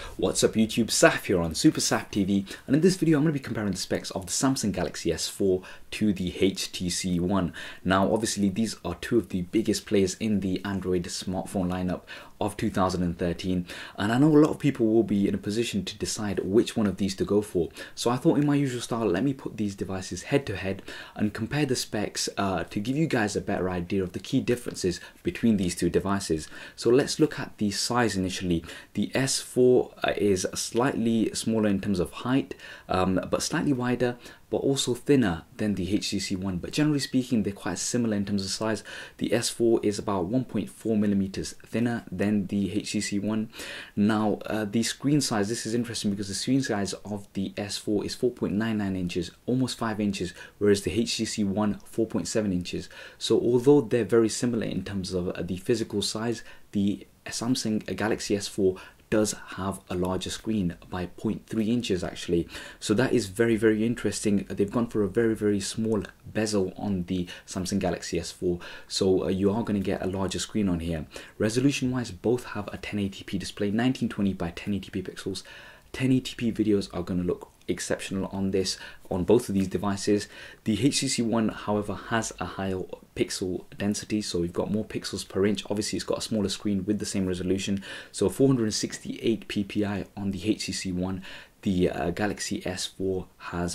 What's up YouTube, Saf here on Super Saf TV, and in this video I'm going to be comparing the specs of the Samsung Galaxy S4 to the HTC One. Now obviously these are two of the biggest players in the Android smartphone lineup of 2013, and I know a lot of people will be in a position to decide which one of these to go for. So I thought in my usual style, let me put these devices head to head and compare the specs to give you guys a better idea of the key differences between these two devices. So let's look at the size initially. The S4 is slightly smaller in terms of height, but slightly wider, but also thinner than the HTC One. But generally speaking, they're quite similar in terms of size. The S4 is about 1.4 millimeters thinner than the HTC One. Now, the screen size, this is interesting because the screen size of the S4 is 4.99 inches, almost 5 inches, whereas the HTC One 4.7 inches. So although they're very similar in terms of the physical size, the Samsung Galaxy S4 does have a larger screen by 0.3 inches actually. So that is very interesting. They've gone for a very small bezel on the Samsung Galaxy S4, so you are going to get a larger screen on here. Resolution wise, both have a 1080p display, 1920 by 1080p pixels. 1080p videos are going to look exceptional on both of these devices. The HTC One, however, has a higher pixel density, so we've got more pixels per inch. Obviously it's got a smaller screen with the same resolution, so 468 ppi on the HTC One. The Galaxy S4 has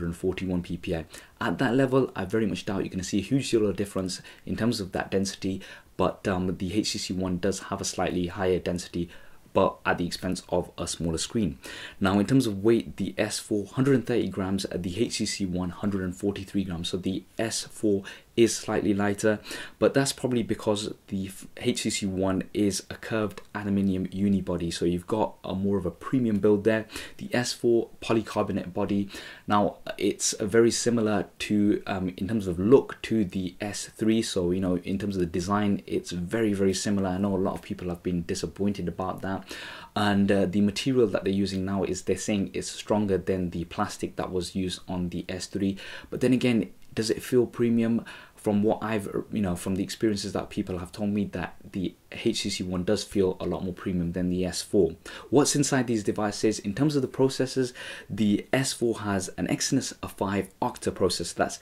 441 ppi. At that level, I very much doubt you're going to see a huge deal of difference in terms of that density, but the HTC One does have a slightly higher density, but at the expense of a smaller screen. Now in terms of weight, the S4 130 grams, the HTC One 143 grams. So the S4 is slightly lighter, but that's probably because the HTC One is a curved aluminium unibody, so you've got a more of a premium build there. The S4 polycarbonate body. Now it's very similar to in terms of look to the S3, so you know, in terms of the design, it's very similar. I know a lot of people have been disappointed about that, and the material that they're using now is, they're saying, it's stronger than the plastic that was used on the S3. But then again, does it feel premium? From what I've, from the experiences that people have told me, that the HTC One does feel a lot more premium than the S4. What's inside these devices? In terms of the processors, the S4 has an Exynos 5 octa processor. That's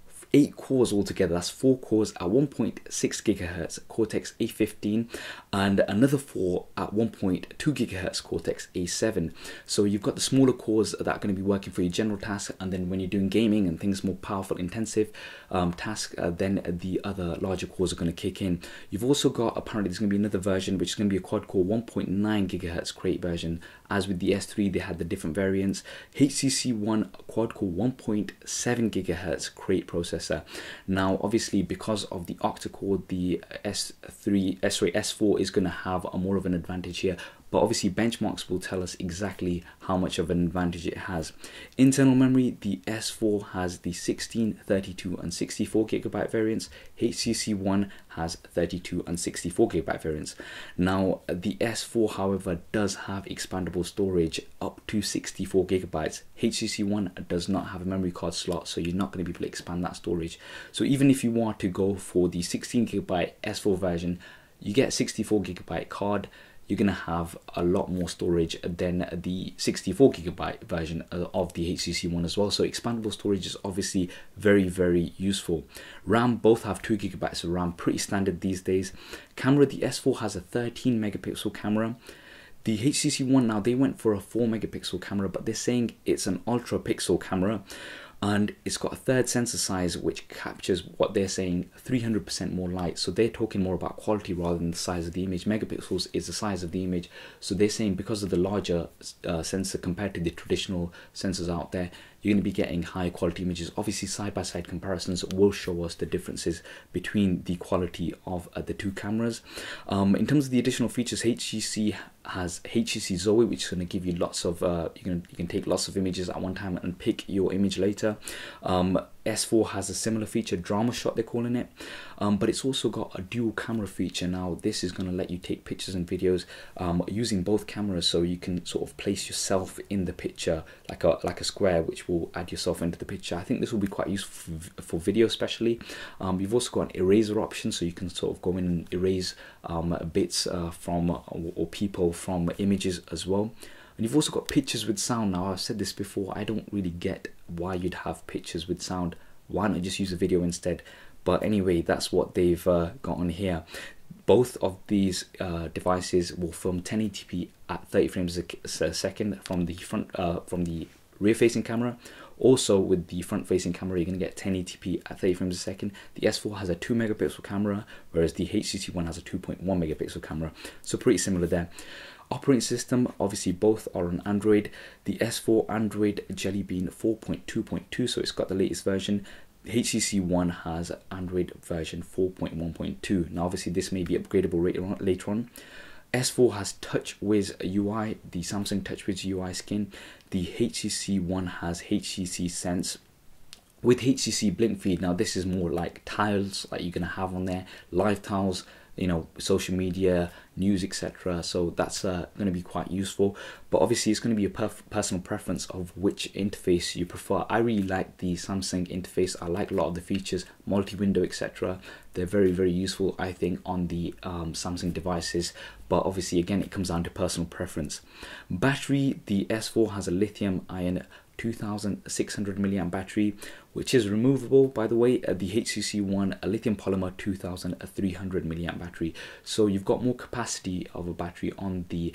8 cores altogether. That's 4 cores at 1.6 gigahertz Cortex A15 and another 4 at 1.2 gigahertz Cortex A7. So you've got the smaller cores that are going to be working for your general tasks, and then when you're doing gaming and things more powerful intensive tasks, then the other larger cores are going to kick in. You've also got, apparently there's going to be another version which is going to be a quad core 1.9 gigahertz Crate version. As with the S3, they had the different variants. HTC One quad core 1.7 gigahertz Crate processor. Now obviously because of the octa-core, the S4 is going to have a more of an advantage here, but obviously benchmarks will tell us exactly how much of an advantage it has. Internal memory, the S4 has the 16, 32 and 64 gigabyte variants. HTC One has 32 and 64 gigabyte variants. Now the S4 however does have expandable storage up to 64 gigabytes. HTC One does not have a memory card slot, so you're not going to be able to expand that storage. So even if you want to go for the 16 gigabyte S4 version, you get a 64 gigabyte card. You're going to have a lot more storage than the 64 gigabyte version of the HTC One as well. So expandable storage is obviously very useful. RAM, both have 2 gigabytes of RAM, pretty standard these days. Camera, the S4 has a 13 megapixel camera. The HTC One, now they went for a 4 megapixel camera, but they're saying it's an ultra pixel camera, and it's got a third sensor size which captures what they're saying 300% more light. So they're talking more about quality rather than the size of the image. Megapixels is the size of the image, so they're saying because of the larger sensor compared to the traditional sensors out there, you're going to be getting high quality images. Obviously side-by-side comparisons will show us the differences between the quality of the two cameras. In terms of the additional features, HTC has HTC Zoe, which is going to give you lots of you can take lots of images at one time and pick your image later. S4 has a similar feature, Drama Shot they're calling it, but it's also got a dual camera feature. Now this is going to let you take pictures and videos using both cameras, so you can sort of place yourself in the picture like a square, which will add yourself into the picture. I think this will be quite useful for video especially. You've also got an eraser option, so you can sort of go in and erase bits from or people from images as well. And you've also got pictures with sound. Now, I've said this before, I don't really get why you'd have pictures with sound. Why not just use a video instead? But anyway, that's what they've got on here. Both of these devices will film 1080p at 30 frames a second from the front, from the rear-facing camera. Also, with the front-facing camera, you're going to get 1080p at 30 frames a second. The S4 has a 2 megapixel camera, whereas the HTC One has a 2.1 megapixel camera. So pretty similar there. Operating system, obviously both are on Android. The S4 Android Jelly Bean 4.2.2, so it's got the latest version. The HTC One has Android version 4.1.2. Now obviously this may be upgradable later on. S4 has TouchWiz UI, the Samsung TouchWiz UI skin. The HTC One has HTC Sense with HTC Blink Feed. Now this is more like tiles that you're going to have on there, live tiles, you know, social media, news, etc. So that's going to be quite useful. But obviously it's going to be a personal preference of which interface you prefer. I really like the Samsung interface. I like a lot of the features, multi-window, etc. They're very, very useful, I think, on the Samsung devices. But obviously, again, it comes down to personal preference. Battery, the S4 has a lithium-ion 2600 milliamp battery, which is removable, by the way. The HTC One, a lithium polymer 2300 milliamp battery. So you've got more capacity of a battery on the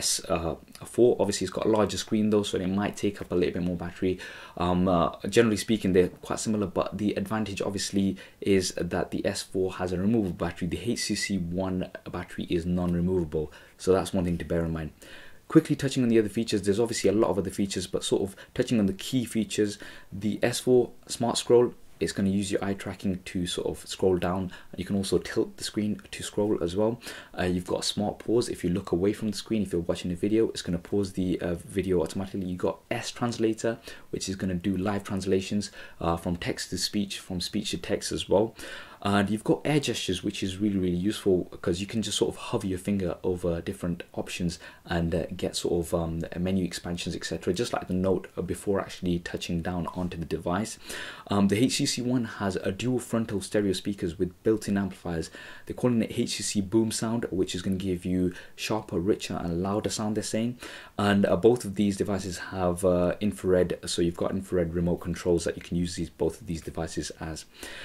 S4. Obviously it's got a larger screen though, so it might take up a little bit more battery. Generally speaking, they're quite similar, but the advantage obviously is that the S4 has a removable battery. The HTC One battery is non-removable, so that's one thing to bear in mind. Quickly touching on the other features, there's obviously a lot of other features, but sort of touching on the key features. The S4 Smart Scroll is going to use your eye tracking to sort of scroll down. You can also tilt the screen to scroll as well. You've got Smart Pause. If you look away from the screen, if you're watching a video, it's going to pause the video automatically. You've got S Translator, which is going to do live translations from text to speech, from speech to text as well. And you've got air gestures, which is really, really useful because you can just sort of hover your finger over different options and get sort of menu expansions, etc. Just like the Note before actually touching down onto the device. The HTC One has a dual frontal stereo speakers with built-in amplifiers. They're calling it HTC Boom Sound, which is going to give you sharper, richer and louder sound, they're saying. And both of these devices have infrared, so you've got infrared remote controls that you can use both of these devices as.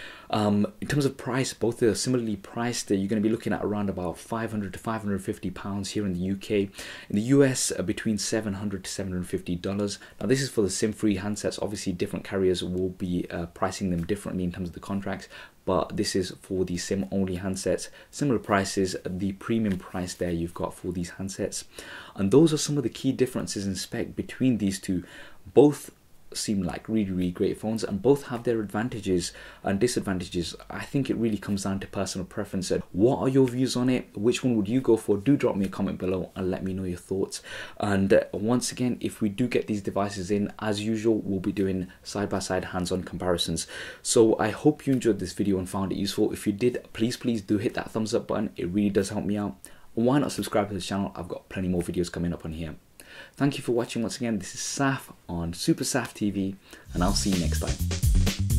In terms of price, both are similarly priced. You're going to be looking at around about £500 to £550 here in the UK. In the US, between $700 to $750. Now, this is for the SIM-free handsets. Obviously, different carriers will be pricing them differently in terms of the contracts, but this is for the SIM-only handsets. Similar prices, the premium price there you've got for these handsets. And those are some of the key differences in spec between these two. Both seem like really, really great phones, and both have their advantages and disadvantages. I think it really comes down to personal preference. What are your views on it? Which one would you go for? Do drop me a comment below and let me know your thoughts. And once again, if we do get these devices in, as usual, we'll be doing side-by-side hands-on comparisons. So I hope you enjoyed this video and found it useful. If you did, please do hit that thumbs up button. It really does help me out. Why not subscribe to the channel? I've got plenty more videos coming up on here. Thank you for watching once again. This is Saf on Super Saf TV, and I'll see you next time.